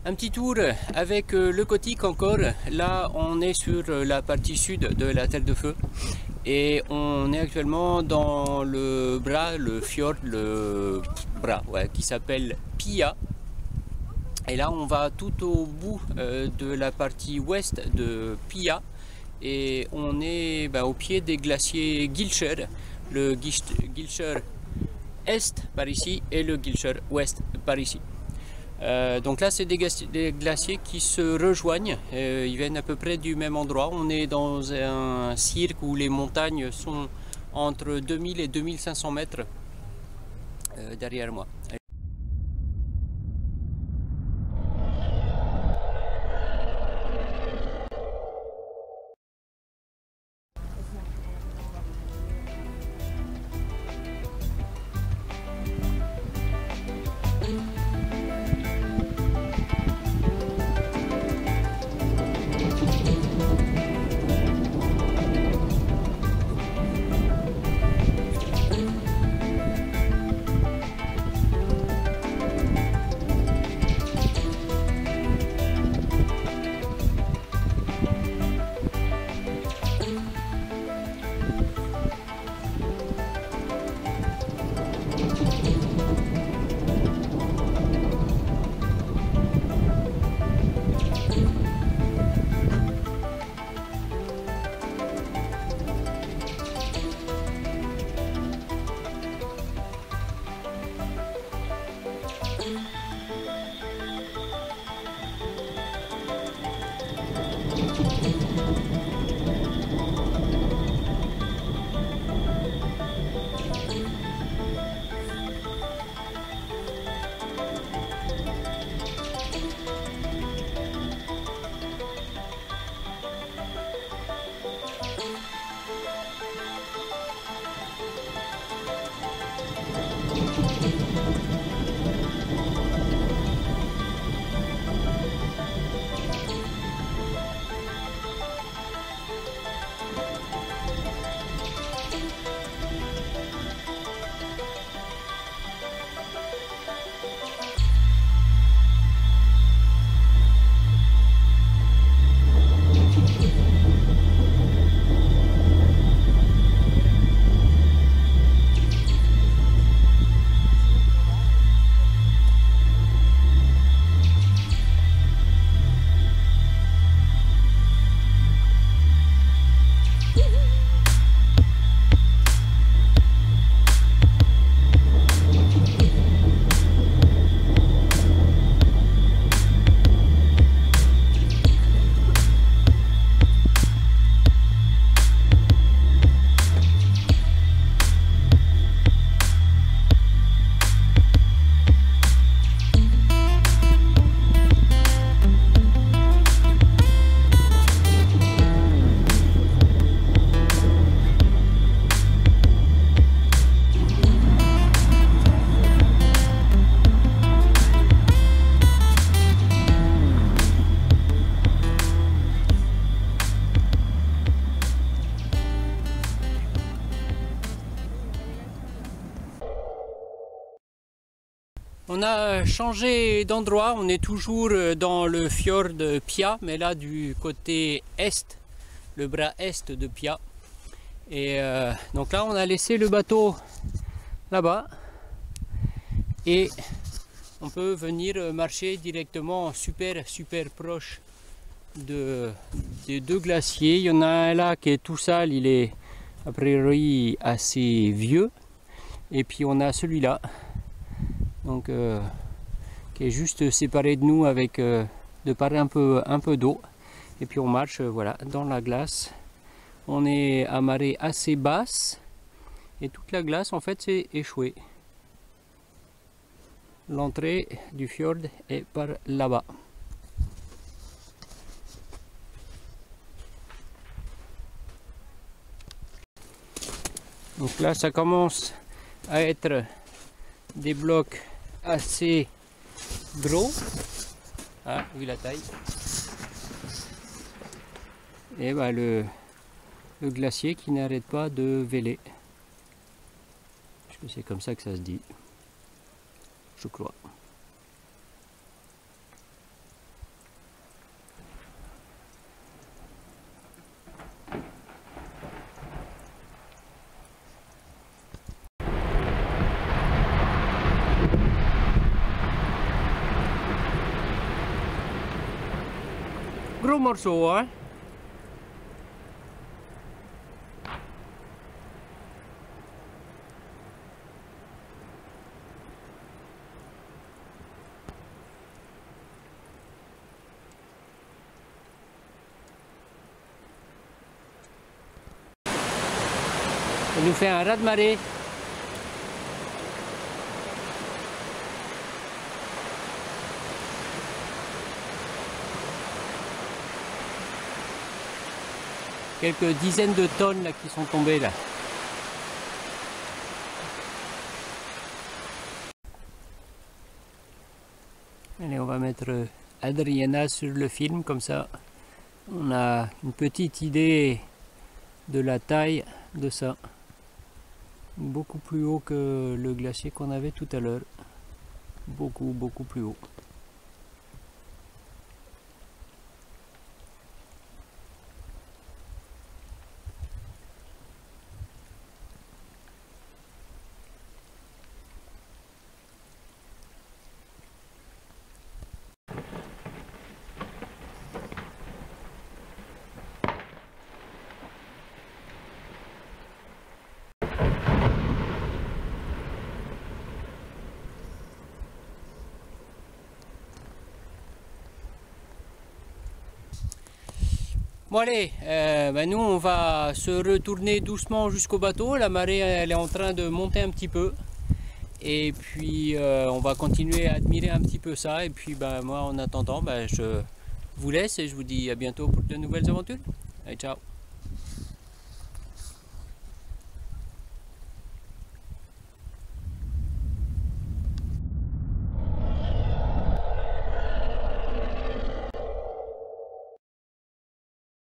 Un petit tour avec le Cotic encore. Là, on est sur la partie sud de la Terre de Feu et on est actuellement dans le bras, le fjord, qui s'appelle Pia. Et là, on va tout au bout de la partie ouest de Pia et on est au pied des glaciers Gilscher, le Gilscher Est par ici et le Gilscher Ouest par ici. Donc là, c'est des glaciers qui se rejoignent, ils viennent à peu près du même endroit. On est dans un cirque où les montagnes sont entre 2000 et 2500 mètres derrière moi. On a changé d'endroit, on est toujours dans le fjord de Pia, mais là du côté est, le bras est de Pia. Et donc là on a laissé le bateau là-bas et on peut venir marcher directement super proche des deux glaciers. Il y en a un là qui est tout sale, il est a priori assez vieux, et puis on a celui-là. Donc qui est juste séparé de nous avec de part un peu d'eau, et puis on marche voilà dans la glace. On est à marée assez basse et toute la glace en fait c'est échouée. L'entrée du fjord est par là-bas. Donc là ça commence à être des blocs assez gros, ah, vu la taille, et le glacier qui n'arrête pas de véler. que c'est comme ça que ça se dit, je crois. Gros morceau, hein. Il nous fait un raz-de-marée. Quelques dizaines de tonnes là, qui sont tombées là. Allez, on va mettre Adriana sur le film, comme ça on a une petite idée de la taille de ça. Beaucoup plus haut que le glacier qu'on avait tout à l'heure. Beaucoup plus haut. Bon allez, nous on va se retourner doucement jusqu'au bateau. La marée elle est en train de monter un petit peu. Et puis on va continuer à admirer un petit peu ça. Et puis moi en attendant, je vous laisse et je vous dis à bientôt pour de nouvelles aventures. Allez, ciao.